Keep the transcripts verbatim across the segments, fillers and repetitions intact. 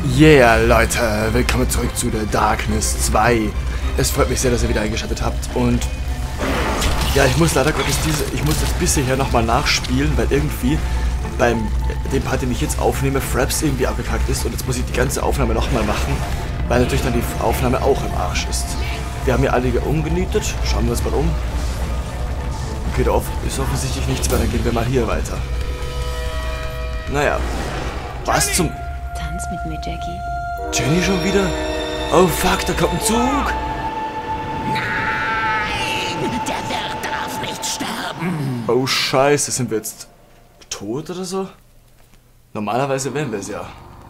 Yeah, Leute, willkommen zurück zu The Darkness zwei. Es freut mich sehr, dass ihr wieder eingeschaltet habt und ja, ich muss leider Gottes diese, ich muss das bisher nochmal nachspielen, weil irgendwie beim dem Part, den ich jetzt aufnehme, Fraps irgendwie abgekackt ist und jetzt muss ich die ganze Aufnahme nochmal machen, weil natürlich dann die Aufnahme auch im Arsch ist. Wir haben hier alle umgenietet, schauen wir uns mal um. Okay, da ist offensichtlich nichts mehr, dann gehen wir mal hier weiter. Naja, was zum... Tanz mit mir, Jackie. Jenny schon wieder? Oh fuck, da kommt ein Zug! Nein, der Wirt darf nicht sterben. Oh scheiße, sind wir jetzt tot oder so? Normalerweise wären wir es ja.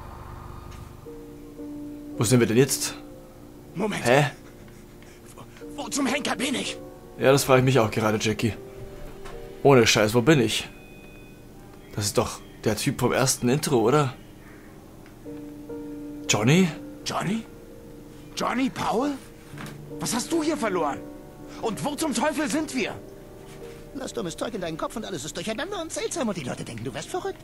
Wo sind wir denn jetzt? Moment. Hä? Wo, wo zum Henker bin ich? Ja, das frage ich mich auch gerade, Jackie. Ohne Scheiß, wo bin ich? Das ist doch der Typ vom ersten Intro, oder? Johnny? Johnny? Johnny Paul? Was hast du hier verloren? Und wo zum Teufel sind wir? Lass dummes Zeug in deinen Kopf und alles ist durcheinander und seltsam und die Leute denken, du wärst verrückt.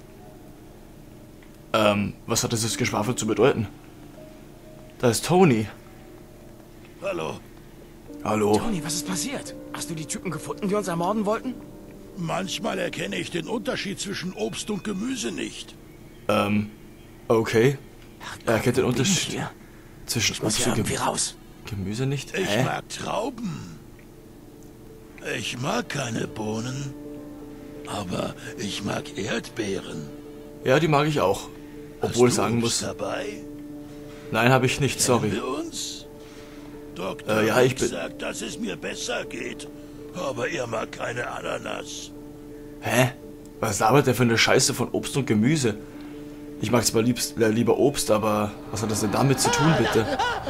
Ähm, was hat dieses Geschwafel zu bedeuten? Da ist Tony. Hallo. Hallo. Tony, was ist passiert? Hast du die Typen gefunden, die uns ermorden wollten? Manchmal erkenne ich den Unterschied zwischen Obst und Gemüse nicht. Ähm, okay. Er kennt den Wo bin ich Unterschied hier? zwischen Ich muss Obst hier und irgendwie Gemüse. raus. Gemüse nicht? Ich Hä? mag Trauben. Ich mag keine Bohnen. Aber ich mag Erdbeeren. Ja, die mag ich auch. Obwohl ich Hast du sagen Obst muss, dabei? nein, habe ich nicht, sorry. Kennen wir uns? Doktor Äh, ja, ich Rick bin- sagt, dass es mir besser geht. Aber er mag keine Ananas. Hä? Was labert der für eine Scheiße von Obst und Gemüse? Ich mag zwar liebst, äh, lieber Obst, aber was hat das denn damit zu tun, bitte?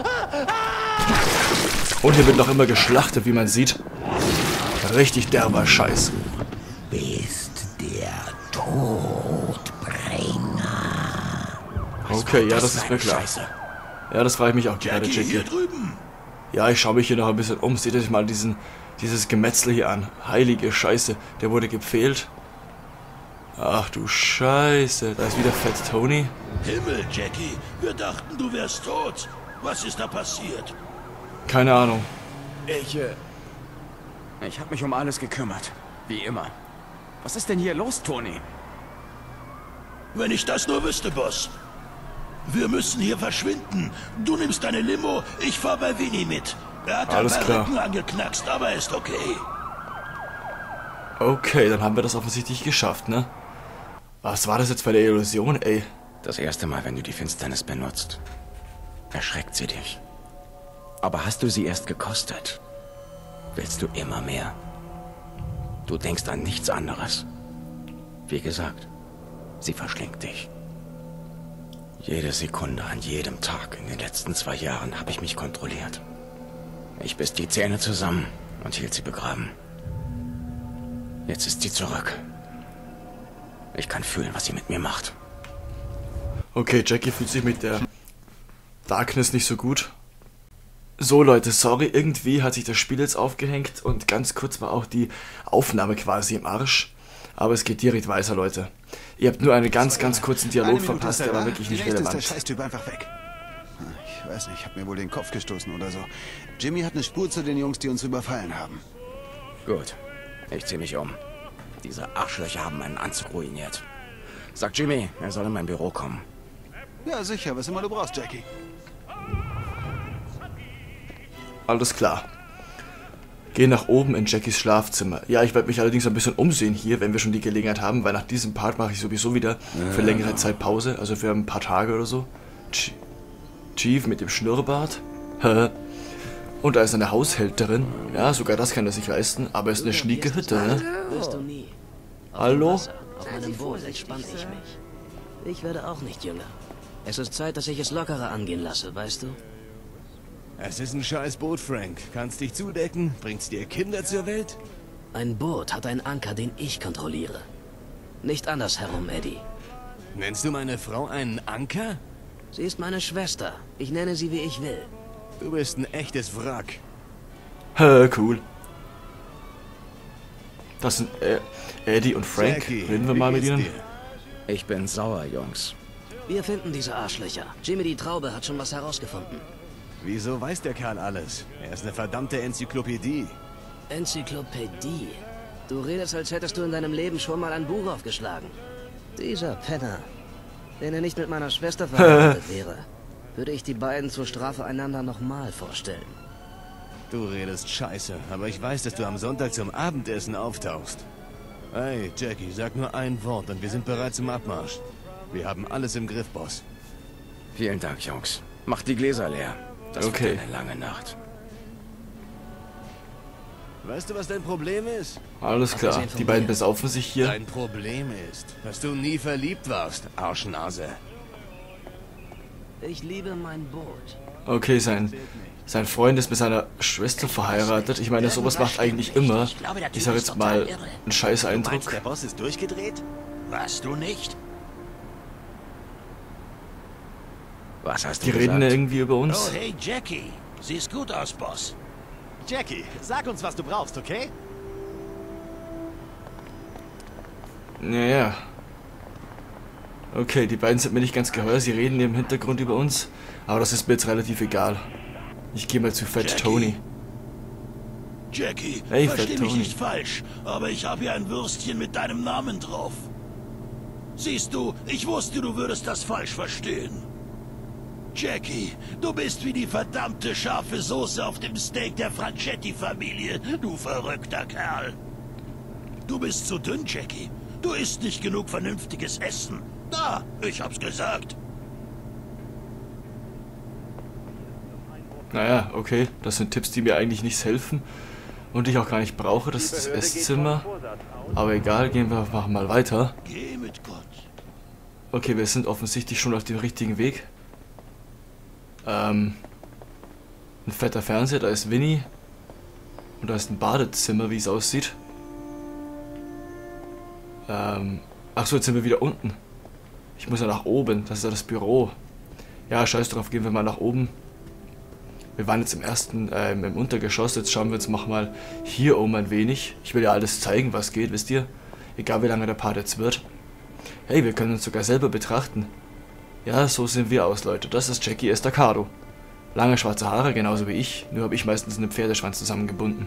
Und hier wird noch immer geschlachtet, wie man sieht. Richtig derber Scheiß. Bist der Todbringer. Okay, ja, das für ist eine mir klar. Scheiße. Ja, das frage ich mich auch gerade, Jackie, hier Jackie. drüben. Ja, ich schaue mich hier noch ein bisschen um. Seht euch mal diesen, dieses Gemetzel hier an. Heilige Scheiße, der wurde gepfählt. Ach du Scheiße, da ist wieder Fett Tony. Himmel, Jackie. Wir dachten, du wärst tot. Was ist da passiert? Keine Ahnung. Ich, äh... Ich habe mich um alles gekümmert. Wie immer. Was ist denn hier los, Tony? Wenn ich das nur wüsste, Boss. Wir müssen hier verschwinden. Du nimmst deine Limo, ich fahr bei Winnie mit. Er hat Alles ein paar klar. Rippen angeknackst, aber ist okay. Okay, dann haben wir das offensichtlich geschafft, ne? Was war das jetzt für eine Illusion, ey? Das erste Mal, wenn du die Finsternis benutzt, erschreckt sie dich. Aber hast du sie erst gekostet, willst du immer mehr. Du denkst an nichts anderes. Wie gesagt, sie verschlingt dich. Jede Sekunde an jedem Tag in den letzten zwei Jahren habe ich mich kontrolliert. Ich biss die Zähne zusammen und hielt sie begraben. Jetzt ist sie zurück. Ich kann fühlen, was sie mit mir macht. Okay, Jackie fühlt sich mit der Darkness nicht so gut. So Leute, sorry, irgendwie hat sich das Spiel jetzt aufgehängt und ganz kurz war auch die Aufnahme quasi im Arsch. Aber es geht direkt weiter, Leute. Ihr habt nur einen ganz, ganz kurzen Dialog verpasst, der war wirklich nicht Vielleicht ist der relevant. Scheißtyp einfach weg. Ich weiß nicht, ich hab mir wohl den Kopf gestoßen oder so. Jimmy hat eine Spur zu den Jungs, die uns überfallen haben. Gut, ich zieh mich um. Diese Arschlöcher haben meinen Anzug ruiniert. Sag Jimmy, er soll in mein Büro kommen. Ja, sicher, was immer du brauchst, Jackie. Alles klar. Geh nach oben in Jackies Schlafzimmer. Ja, ich werde mich allerdings ein bisschen umsehen hier, wenn wir schon die Gelegenheit haben, weil nach diesem Part mache ich sowieso wieder für längere Zeit Pause, also für ein paar Tage oder so. Ch- Chief mit dem Schnurrbart. Hä? Und da ist eine Haushälterin. Ja, sogar das kann er sich leisten, aber es ist eine schnieke Hütte, ne? Wirst du nie. Hallo? Auf meinem Boot entspanne ich mich. Ich werde auch nicht jünger. Es ist Zeit, dass ich es lockerer angehen lasse, weißt du? Es ist ein scheiß Boot, Frank. Kannst dich zudecken? Bringt's dir Kinder zur Welt? Ein Boot hat einen Anker, den ich kontrolliere. Nicht anders herum, Eddie. Nennst du meine Frau einen Anker? Sie ist meine Schwester. Ich nenne sie, wie ich will. Du bist ein echtes Wrack. Hä, cool. Das sind äh, Eddie und Frank. Jackie, Reden wir wie mal mit geht's ihnen. dir? Ich bin sauer, Jungs. Wir finden diese Arschlöcher. Jimmy die Traube hat schon was herausgefunden. Wieso weiß der Kerl alles? Er ist eine verdammte Enzyklopädie. Enzyklopädie? Du redest, als hättest du in deinem Leben schon mal ein Buch aufgeschlagen. Dieser Penner. Wenn er nicht mit meiner Schwester verheiratet wäre, würde ich die beiden zur Strafe einander nochmal vorstellen. Du redest scheiße, aber ich weiß, dass du am Sonntag zum Abendessen auftauchst. Hey, Jackie, sag nur ein Wort und wir sind bereit zum Abmarsch. Wir haben alles im Griff, Boss. Vielen Dank, Jungs. Macht die Gläser leer. Das Okay. wird eine lange Nacht. Weißt du, was dein Problem ist? Alles klar. Abgesehen von Die beiden mir. besaufen sich hier. Dein Problem ist, dass du nie verliebt warst, Arschnase. Ich liebe mein Boot. Okay, sein, sein Freund ist mit seiner Schwester verheiratet. Ich meine, sowas macht eigentlich immer, ich sag jetzt mal, einen scheiß Eindruck. der Boss ist durchgedreht? Warst du nicht? Was hast du Die gesagt? reden irgendwie über uns. Oh, hey, Jackie. Siehst gut aus, Boss. Jackie, sag uns, was du brauchst, okay? Ja, ja. Okay, die beiden sind mir nicht ganz geheuer. Sie reden im Hintergrund über uns. Aber das ist mir jetzt relativ egal. Ich gehe mal zu Fat Jackie. Tony. Jackie, Hey, versteh Fat mich Tony. nicht falsch, aber ich habe hier ein Würstchen mit deinem Namen drauf. Siehst du, ich wusste, du würdest das falsch verstehen. Jackie, du bist wie die verdammte scharfe Soße auf dem Steak der Franchetti-Familie, du verrückter Kerl. Du bist zu dünn, Jackie. Du isst nicht genug vernünftiges Essen. Da, ich hab's gesagt. Naja, okay. Das sind Tipps, die mir eigentlich nichts helfen. Und ich auch gar nicht brauche. Das ist das Esszimmer. Aber egal, gehen wir einfach mal weiter. Geh mit Gott. Okay, wir sind offensichtlich schon auf dem richtigen Weg. Ähm, ein fetter Fernseher, da ist Winnie. Und da ist ein Badezimmer, wie es aussieht. Ähm, ach so, jetzt sind wir wieder unten. Ich muss ja nach oben, das ist ja das Büro. Ja, scheiß drauf, gehen wir mal nach oben. Wir waren jetzt im ersten, äh, im Untergeschoss, jetzt schauen wir uns mach mal hier um ein wenig. Ich will ja alles zeigen, was geht, wisst ihr? Egal wie lange der Part jetzt wird. Hey, wir können uns sogar selber betrachten. Ja, so sehen wir aus, Leute. Das ist Jackie Estacado. Lange schwarze Haare, genauso wie ich. Nur habe ich meistens einen Pferdeschwanz zusammengebunden.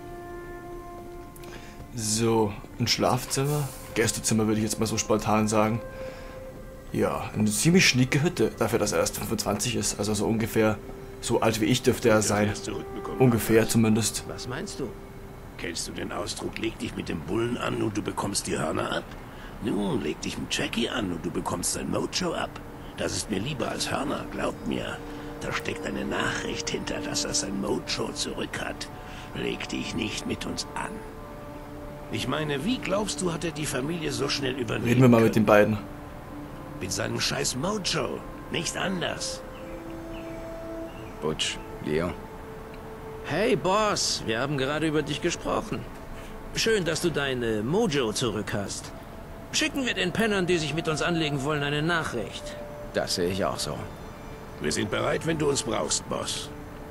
So, ein Schlafzimmer. Gästezimmer würde ich jetzt mal so spontan sagen. Ja, eine ziemlich schnieke Hütte, dafür, dass er erst fünfundzwanzig ist. Also so ungefähr, so alt wie ich dürfte er sein. Ungefähr zumindest. Was meinst du? Kennst du den Ausdruck, leg dich mit dem Bullen an und du bekommst die Hörner ab? Nun, leg dich mit Jackie an und du bekommst sein Mojo ab. Das ist mir lieber als Hörner, glaubt mir. Da steckt eine Nachricht hinter, dass er sein Mojo zurück hat. Leg dich nicht mit uns an. Ich meine, wie glaubst du, hat er die Familie so schnell übernehmen Reden wir mal können? mit den beiden. Mit seinem scheiß Mojo. Nicht anders. Butch, Leo. Hey Boss, wir haben gerade über dich gesprochen. Schön, dass du deine Mojo zurück hast. Schicken wir den Pennern, die sich mit uns anlegen wollen, eine Nachricht. Das sehe ich auch so. Wir sind bereit, wenn du uns brauchst, Boss.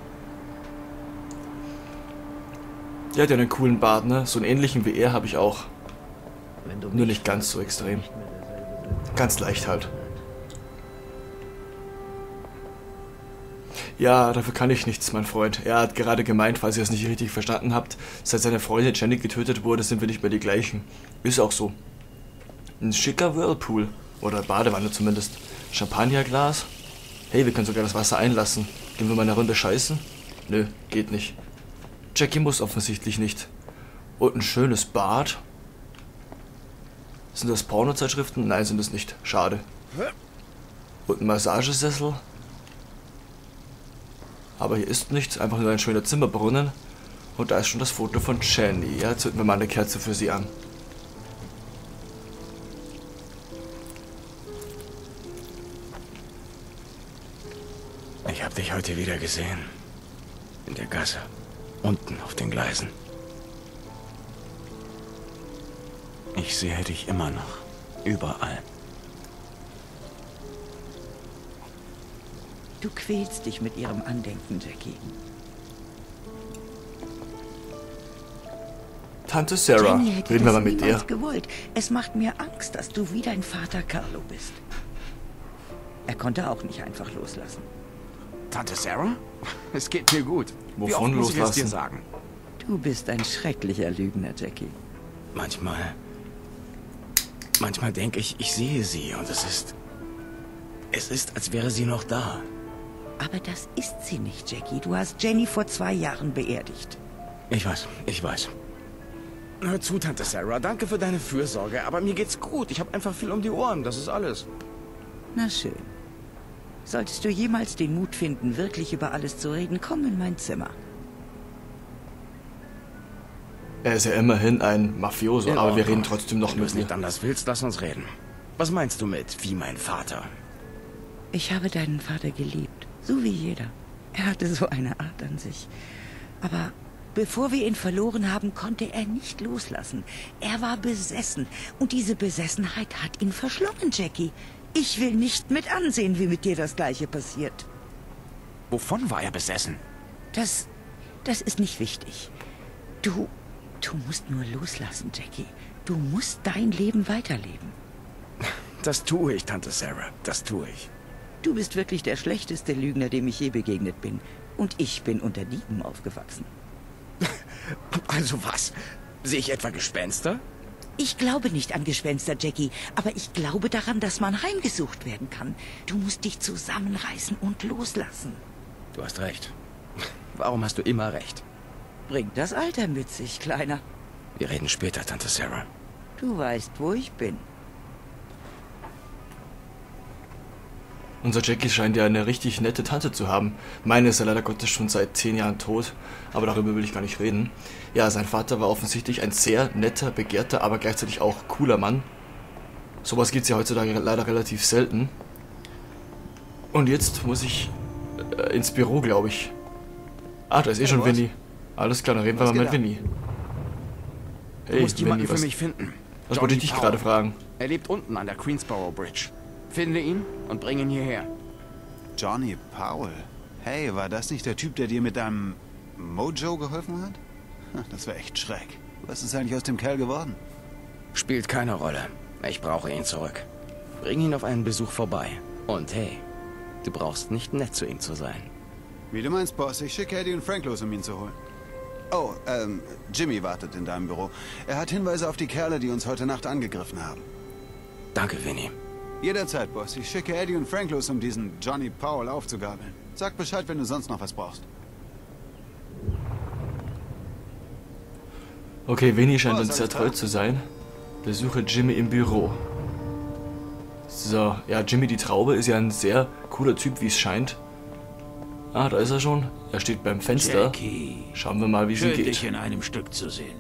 Der hat ja einen coolen Bart, ne? So einen ähnlichen wie er habe ich auch. Wenn du Nur nicht ganz so extrem. Ganz leicht halt. Ja, dafür kann ich nichts, mein Freund. Er hat gerade gemeint, falls ihr es nicht richtig verstanden habt, seit seine Freundin Jenny getötet wurde, sind wir nicht mehr die gleichen. Ist auch so. Ein schicker Whirlpool. Oder Badewanne zumindest. Champagnerglas. Hey, wir können sogar das Wasser einlassen. Gehen wir mal eine Runde scheißen? Nö, geht nicht. Jackie muss offensichtlich nicht. Und ein schönes Bad. Sind das Pornozeitschriften? Nein, sind es nicht. Schade. Und ein Massagesessel. Aber hier ist nichts, einfach nur ein schöner Zimmerbrunnen. Und da ist schon das Foto von Jenny. Ja, zünden wir mal eine Kerze für sie an. Ich habe dich heute wieder gesehen. In der Gasse. Unten auf den Gleisen. Ich sehe dich immer noch. Überall. Du quälst dich mit ihrem Andenken, Jackie. Tante Sarah. Jenny hätte Reden wir das mal mit niemals ihr. gewollt. Es macht mir Angst, dass du wie dein Vater Carlo bist. Er konnte auch nicht einfach loslassen. Tante Sarah? Es geht mir gut. Wovon Wie oft muss ich es loslassen? dir sagen? Du bist ein schrecklicher Lügner, Jackie. Manchmal... Manchmal denke ich, ich sehe sie und es ist... Es ist, als wäre sie noch da. Aber das ist sie nicht, Jackie. Du hast Jenny vor zwei Jahren beerdigt. Ich weiß, ich weiß. Hör zu, Tante Sarah, danke für deine Fürsorge, aber mir geht's gut. Ich habe einfach viel um die Ohren, das ist alles. Na schön. Solltest du jemals den Mut finden, wirklich über alles zu reden, komm in mein Zimmer. Er ist ja immerhin ein Mafioso, In aber wir Ordnung. reden trotzdem noch Wenn du mit es mir. nicht anders willst, lass uns reden. Was meinst du mit, wie mein Vater? Ich habe deinen Vater geliebt, so wie jeder. Er hatte so eine Art an sich. Aber bevor wir ihn verloren haben, konnte er nicht loslassen. Er war besessen und diese Besessenheit hat ihn verschlungen, Jackie. Ich will nicht mit ansehen, wie mit dir das Gleiche passiert. Wovon war er besessen? Das, das ist nicht wichtig. Du, du musst nur loslassen, Jackie. Du musst dein Leben weiterleben. Das tue ich, Tante Sarah, das tue ich. Du bist wirklich der schlechteste Lügner, dem ich je begegnet bin. Und ich bin unter Dieben aufgewachsen. Also was? Sehe ich etwa Gespenster? Ich glaube nicht an Gespenster, Jackie, aber ich glaube daran, dass man heimgesucht werden kann. Du musst dich zusammenreißen und loslassen. Du hast recht. Warum hast du immer recht? Bringt das Alter mit sich, Kleiner. Wir reden später, Tante Sarah. Du weißt, wo ich bin. Unser Jackie scheint ja eine richtig nette Tante zu haben. Meine ist ja leider Gottes schon seit zehn Jahren tot, aber darüber will ich gar nicht reden. Ja, sein Vater war offensichtlich ein sehr netter, begehrter, aber gleichzeitig auch cooler Mann. Sowas gibt es ja heutzutage leider relativ selten. Und jetzt muss ich äh, ins Büro, glaube ich. Ah, da ist eh schon Vinny. Alles klar, dann reden wir mal mit Vinny. Du musst jemanden für was, mich finden. was wollte ich dich gerade fragen? Er lebt unten an der Queensboro Bridge. Finde ihn und bring ihn hierher. Johnny Powell. Hey, war das nicht der Typ, der dir mit deinem Mojo geholfen hat? Hm, das war echt schräg. Was ist eigentlich aus dem Kerl geworden? Spielt keine Rolle. Ich brauche ihn zurück. Bring ihn auf einen Besuch vorbei. Und hey, du brauchst nicht nett zu ihm zu sein. Wie du meinst, Boss. Ich schicke Eddie und Frank los, um ihn zu holen. Oh, ähm, Jimmy wartet in deinem Büro. Er hat Hinweise auf die Kerle, die uns heute Nacht angegriffen haben. Danke, Vinny. Jederzeit, Boss. Ich schicke Eddie und Frank los, um diesen Johnny Powell aufzugabeln. Sag Bescheid, wenn du sonst noch was brauchst. Okay, Vinny scheint uns sehr treu zu sein. Besuche Jimmy im Büro. So, ja, Jimmy die Traube ist ja ein sehr cooler Typ, wie es scheint. Ah, da ist er schon. Er steht beim Fenster. Jackie. Schauen wir mal, wie sie Schön, geht. dich in einem Stück zu sehen.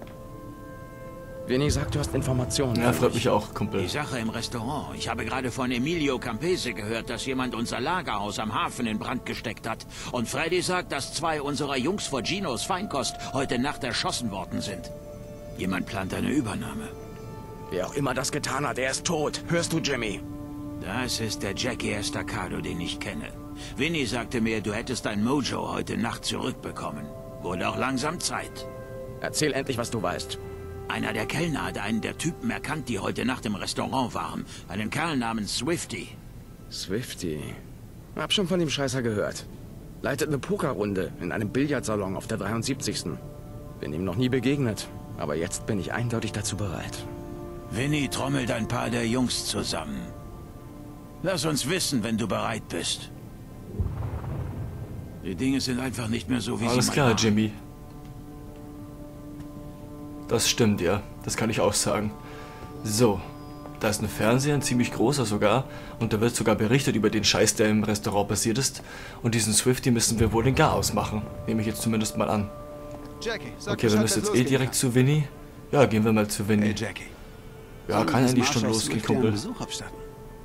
Vinny sagt, du hast Informationen. Ja, freut mich auch, Kumpel. Die Sache im Restaurant. Ich habe gerade von Emilio Campese gehört, dass jemand unser Lagerhaus am Hafen in Brand gesteckt hat. Und Freddy sagt, dass zwei unserer Jungs vor Ginos Feinkost heute Nacht erschossen worden sind. Jemand plant eine Übernahme. Wer auch immer das getan hat, er ist tot. Hörst du, Jimmy? Das ist der Jackie Estacado, den ich kenne. Vinny sagte mir, du hättest dein Mojo heute Nacht zurückbekommen. Wurde auch langsam Zeit. Erzähl endlich, was du weißt. Einer der Kellner hat einen der Typen erkannt, die heute Nacht im Restaurant waren. Einen Kerl namens Swifty. Swifty. Hab schon von dem Scheißer gehört. Leitet eine Pokerrunde in einem Billardsalon auf der dreiundsiebzigsten Bin ihm noch nie begegnet, aber jetzt bin ich eindeutig dazu bereit. Vinny trommelt ein paar der Jungs zusammen. Lass uns wissen, wenn du bereit bist. Die Dinge sind einfach nicht mehr so, wie Alles sie mal klar, waren. Jimmy. Das stimmt, ja. Das kann ich auch sagen. So. Da ist ein Fernseher, ein ziemlich großer sogar. Und da wird sogar berichtet über den Scheiß, der im Restaurant passiert ist. Und diesen Swifty müssen wir wohl den Garaus machen. Nehme ich jetzt zumindest mal an. Jackie, sag Okay, wir Bescheid, müssen wenn's jetzt eh losgehen direkt kann. zu Winnie. Ja, gehen wir mal zu Winnie. Hey, Jackie. Ja, Sollen kann wir eigentlich das schon Marshall losgehen, Swifty einen Kumpel. Besuch abstatten?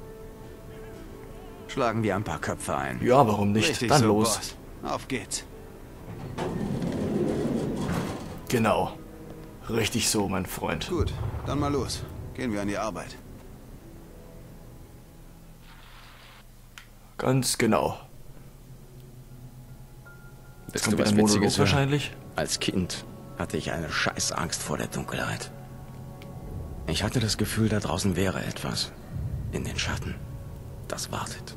Schlagen wir ein paar Köpfe ein. Ja, warum nicht? Richtig Dann so, los. Boss. Auf geht's. Genau. Richtig so, mein Freund. Gut, dann mal los. Gehen wir an die Arbeit. Ganz genau. Jetzt Willst kommt du wieder was ein Monolog Witziges hören? wahrscheinlich. Als Kind hatte ich eine scheiß Angst vor der Dunkelheit. Ich hatte das Gefühl, da draußen wäre etwas. In den Schatten. das wartet.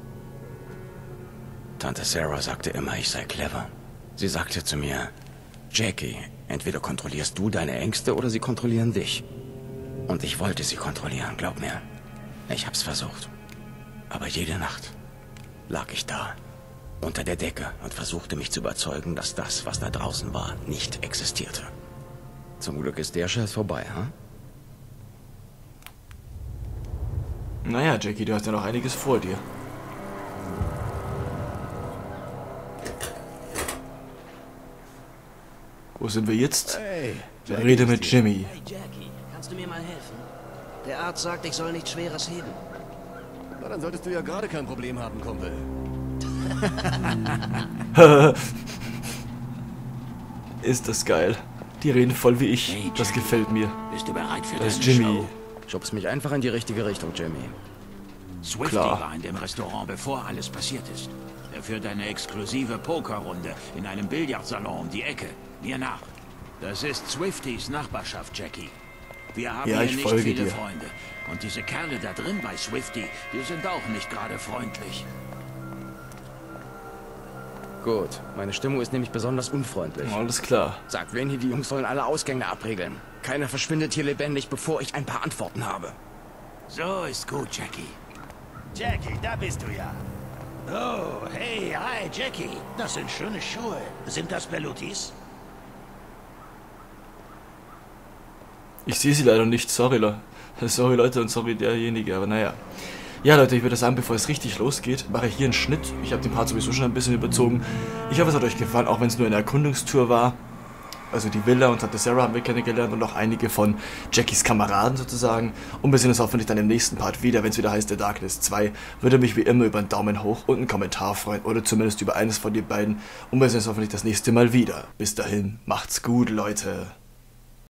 Tante Sarah sagte immer, ich sei clever. Sie sagte zu mir, Jackie, entweder kontrollierst du deine Ängste oder sie kontrollieren dich. Und ich wollte sie kontrollieren, glaub mir. Ich hab's versucht. Aber jede Nacht lag ich da, unter der Decke und versuchte mich zu überzeugen, dass das, was da draußen war, nicht existierte. Zum Glück ist der Scheiß vorbei, ha? Naja, Jackie, du hast ja noch einiges vor dir. Wo sind wir jetzt? Hey, Rede mit Jimmy. Hey Jackie, kannst du mir mal helfen? Der Arzt sagt, ich soll nichts Schweres heben. Na, dann solltest du ja gerade kein Problem haben, Kumpel. Ist das geil. Die reden voll wie ich. Das gefällt mir. Bist du bereit für Das deine ist Jimmy. Show? Schubst mich einfach in die richtige Richtung, Jimmy. Swifty Klar. war in dem Restaurant, bevor alles passiert ist. Er führt eine exklusive Pokerrunde in einem Billardsalon um die Ecke. Mir nach. Das ist Swiftys Nachbarschaft, Jackie. Wir haben Ja, hier ich nicht folge viele dir. Freunde. Und diese Kerle da drin bei Swifty, die sind auch nicht gerade freundlich. Gut, meine Stimmung ist nämlich besonders unfreundlich. Alles klar. Sagt Rainey, die Jungs sollen alle Ausgänge abriegeln. Keiner verschwindet hier lebendig, bevor ich ein paar Antworten habe. So ist gut, Jackie. Jackie, da bist du ja. Oh, hey, hi, Jackie. Das sind schöne Schuhe. Sind das Bellutis? Ich sehe sie leider nicht. Sorry, Le sorry Leute und sorry derjenige, aber naja. Ja, Leute, ich würde sagen, bevor es richtig losgeht, mache ich hier einen Schnitt. Ich habe den Part sowieso schon ein bisschen überzogen. Ich hoffe, es hat euch gefallen, auch wenn es nur eine Erkundungstour war. Also die Villa und Tante Sarah haben wir kennengelernt und auch einige von Jackies Kameraden sozusagen. Und wir sehen uns hoffentlich dann im nächsten Part wieder, wenn es wieder heißt The Darkness zwei. Würde mich wie immer über einen Daumen hoch und einen Kommentar freuen oder zumindest über eines von den beiden. Und wir sehen uns hoffentlich das nächste Mal wieder. Bis dahin, macht's gut, Leute.